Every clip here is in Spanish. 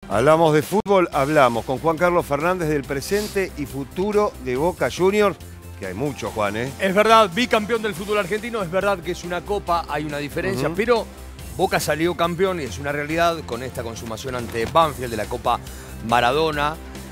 Hablamos de fútbol, hablamos con Juan Carlos Fernández del presente y futuro de Boca Juniors, que hay mucho, Juan, ¿eh? Es verdad, bicampeón del fútbol argentino, es verdad que es una copa, hay una diferencia, pero Boca salió campeón y es una realidad con esta consumación ante Banfield de la Copa Maradona.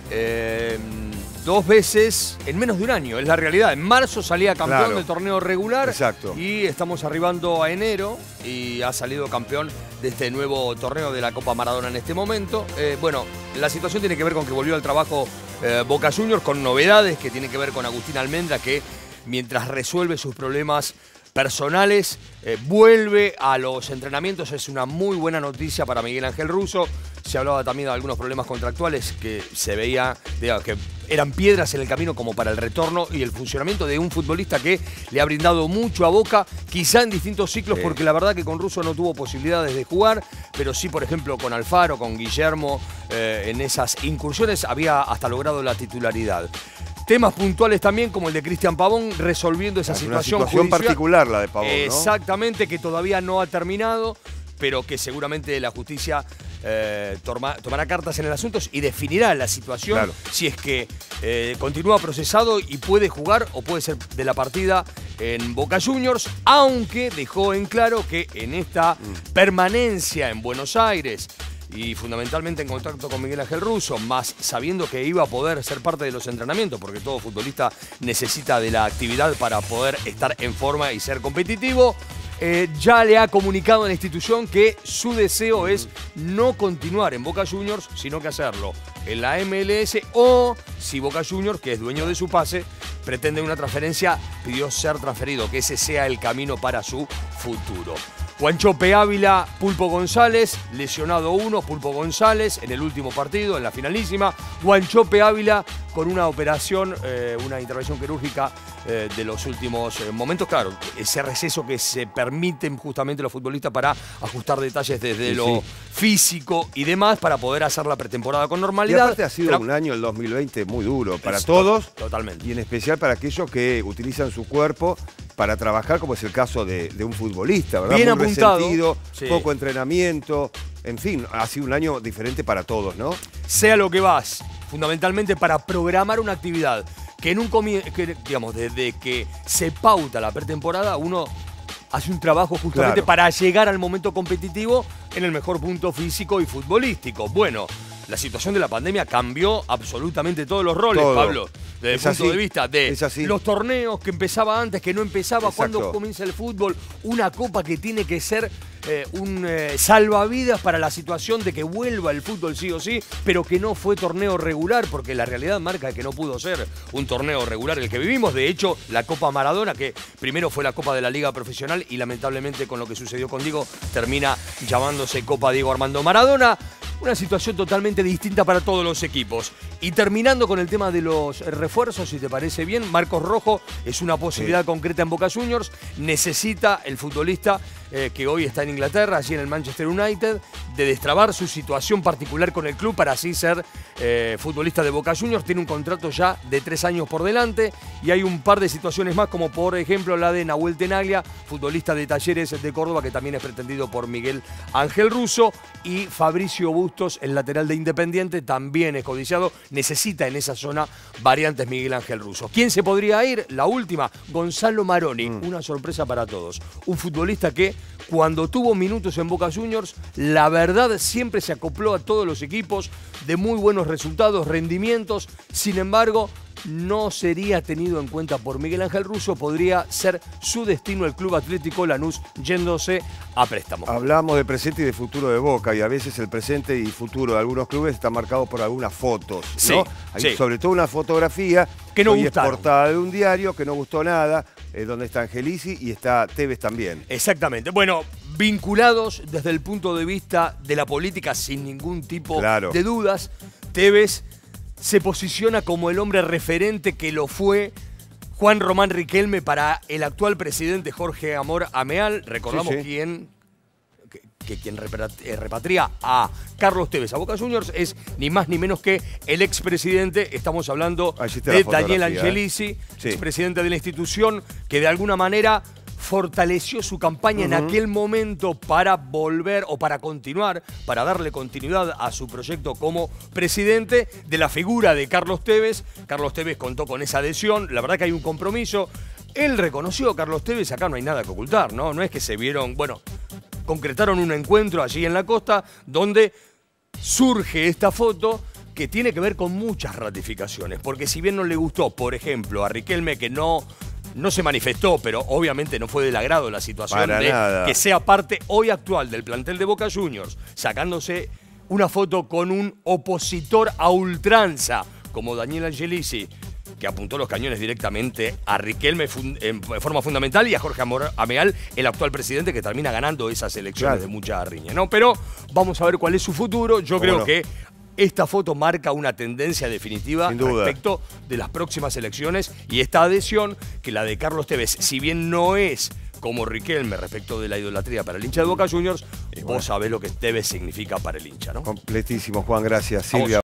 2 veces en menos de un año, es la realidad. En marzo salía campeón del torneo regular. Exacto. Y estamos arribando a enero y ha salido campeón de este nuevo torneo de la Copa Maradona en este momento. Bueno, la situación tiene que ver con que volvió al trabajo Boca Juniors con novedades que tienen que ver con Agustín Almendra, que mientras resuelve sus problemas personales, vuelve a los entrenamientos. Es una muy buena noticia para Miguel Ángel Russo. Se hablaba también de algunos problemas contractuales que se veía, digamos, que eran piedras en el camino como para el retorno y el funcionamiento de un futbolista que le ha brindado mucho a Boca, quizá en distintos ciclos, porque la verdad que con Russo no tuvo posibilidades de jugar, pero sí, por ejemplo, con Alfaro, con Guillermo, en esas incursiones había hasta logrado la titularidad. Temas puntuales también, como el de Cristian Pavón, resolviendo esa situación judicial particular, la de Pavón, ¿no? Exactamente, que todavía no ha terminado, pero que seguramente la justicia tomará cartas en el asunto y definirá la situación, si es que continúa procesado y puede jugar o puede ser de la partida en Boca Juniors, aunque dejó en claro que en esta permanencia en Buenos Aires y fundamentalmente en contacto con Miguel Ángel Russo, más sabiendo que iba a poder ser parte de los entrenamientos, porque todo futbolista necesita de la actividad para poder estar en forma y ser competitivo, ya le ha comunicado a la institución que su deseo es no continuar en Boca Juniors, sino que hacerlo en la MLS, o si Boca Juniors, que es dueño de su pase, pretende una transferencia, pidió ser transferido, que ese sea el camino para su futuro. Guanchope Ávila, Pulpo González, lesionado uno, Pulpo González en el último partido, en la finalísima. Guanchope Ávila con una operación, una intervención quirúrgica de los últimos momentos. Claro, ese receso que se permiten justamente los futbolistas para ajustar detalles desde lo físico y demás para poder hacer la pretemporada con normalidad. Y aparte ha sido un año, el 2020, muy duro para todos. Totalmente. Y en especial para aquellos que utilizan su cuerpo para trabajar, como es el caso de un futbolista, ¿verdad? Bien muy apuntado. Resentido, poco entrenamiento, en fin, ha sido un año diferente para todos, ¿no? Sea lo que vas, fundamentalmente para programar una actividad que en un comienzo, digamos, desde que se pauta la pretemporada, uno hace un trabajo justamente para llegar al momento competitivo en el mejor punto físico y futbolístico. Bueno, la situación de la pandemia cambió absolutamente todos los roles, Pablo. Desde el punto de vista de los torneos que empezaba antes, que no empezaba, cuando comienza el fútbol, una copa que tiene que ser un salvavidas para la situación de que vuelva el fútbol sí o sí, pero que no fue torneo regular, porque la realidad marca que no pudo ser un torneo regular el que vivimos. De hecho, la Copa Maradona, que primero fue la Copa de la Liga Profesional y lamentablemente con lo que sucedió con Diego, termina llamándose Copa Diego Armando Maradona. Una situación totalmente distinta para todos los equipos. Y terminando con el tema de los refuerzos, si te parece bien, Marcos Rojo es una posibilidad concreta en Boca Juniors. Necesita el futbolista que hoy está en Inglaterra, allí en el Manchester United, de destrabar su situación particular con el club para así ser futbolista de Boca Juniors. Tiene un contrato ya de 3 años por delante y hay un par de situaciones más, como por ejemplo la de Nahuel Tenaglia, futbolista de Talleres de Córdoba, que también es pretendido por Miguel Ángel Russo, y Fabricio Bustos, el lateral de Independiente, también es codiciado. Necesita en esa zona variantes Miguel Ángel Russo. ¿Quién se podría ir? La última, Gonzalo Maroni, una sorpresa para todos. Un futbolista que cuando tuvo minutos en Boca Juniors, la verdad siempre se acopló a todos los equipos, de muy buenos resultados, rendimientos. Sin embargo, no sería tenido en cuenta por Miguel Ángel Russo. Podría ser su destino el Club Atlético Lanús, yéndose a préstamo. Hablamos de presente y de futuro de Boca, y a veces el presente y futuro de algunos clubes está marcado por algunas fotos, ¿no? Hay sobre todo una fotografía que no hoy es portada de un diario, que no gustó nada, donde está Angelici y está Tevez también. Exactamente. Bueno, vinculados desde el punto de vista de la política sin ningún tipo de dudas, Tevez se posiciona como el hombre referente que lo fue Juan Román Riquelme para el actual presidente Jorge Amor Ameal. Recordamos quien repatria a Carlos Tevez a Boca Juniors es ni más ni menos que el expresidente. Estamos hablando de Daniel Angelici, expresidente de la institución, que de alguna manera fortaleció su campaña en aquel momento para volver o para continuar, para darle continuidad a su proyecto como presidente de la figura de Carlos Tevez. Carlos Tevez contó con esa adhesión, la verdad que hay un compromiso. Él reconoció, Carlos Tevez, acá no hay nada que ocultar, ¿no? No es que se vieron, bueno, concretaron un encuentro allí en la costa donde surge esta foto que tiene que ver con muchas ratificaciones, porque si bien no le gustó, por ejemplo, a Riquelme, que no se manifestó, pero obviamente no fue del agrado la situación que sea parte hoy actual del plantel de Boca Juniors, sacándose una foto con un opositor a ultranza como Daniel Angelici, que apuntó los cañones directamente a Riquelme en forma fundamental y a Jorge Ameal, el actual presidente, que termina ganando esas elecciones de mucha riña, ¿no? Pero vamos a ver cuál es su futuro. Yo creo que esta foto marca una tendencia definitiva respecto de las próximas elecciones, y esta adhesión, que la de Carlos Tevez, si bien no es como Riquelme respecto de la idolatría para el hincha de Boca Juniors, vos sabés lo que Tevez significa para el hincha, ¿no? Completísimo, Juan, gracias. Silvia.